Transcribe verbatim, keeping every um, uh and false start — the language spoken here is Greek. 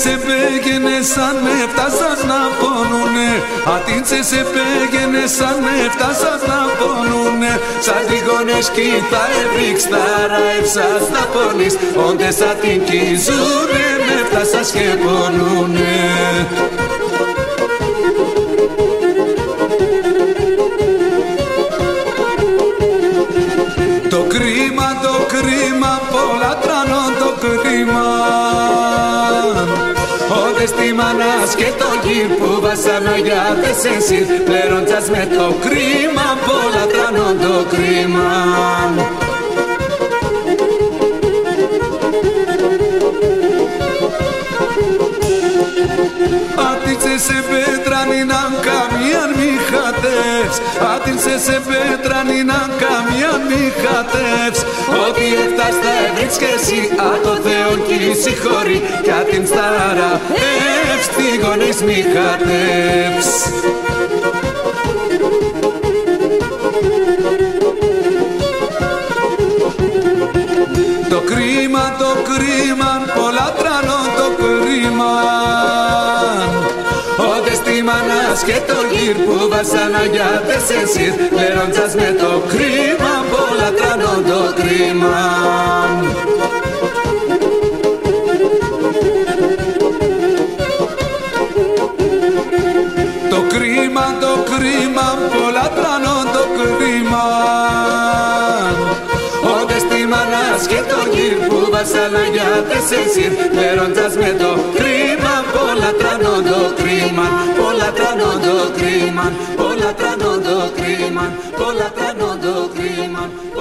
σε πήγαινε σαν με φτάσαν να πονούνε. Ατίνσε σε πήγαινε σαν με φτάσαν να πονούνε. Σαν τηγόνες κοίτα εβρίξ τα ραεύσας τα πονείς. Όντες ατινκίζουνε με φτάσας και πονούνε. Το κρίμα, το κρίμα, πολλά τρανών το κρίμα. Όντες τη μανάς και το γύρ που βασανογιάτες εσύ. Πλέρωντας με το κρίμα, πολλά τρανών το κρίμα. Άτινσε σε πέτρανιναν καμίαν μη χατεύς. Άτινσε σε πέτρανιναν καμίαν μη χατεύς. Ότι έφτας θα έβριξ κι εσύ α το Θεόν κι συγχωρεί. Κι άτιν στάρα εύς τι γονείς μη χατεύς. Το κρίμα, το κρίμα, πολλά τρανών το κρίμα. Όντες τη μανάς και το γύρ που βασαναγιάτες εσείς. Πλέρωντας με το κρίμα, πολλά τρανών το κρίμα. Το κρίμα, το κρίμα, πολλά τρανών το κρίμα. Όντες τη μανάς και το γύρ που βασαναγιάτες εσείς. Πλέρωντας με το κρίμα, πολλά τρανών το κρίμα. Πολλά τρανών το κρίμα, πολλά τρανών το κρίμα, πολλά τρανών το κρίμα.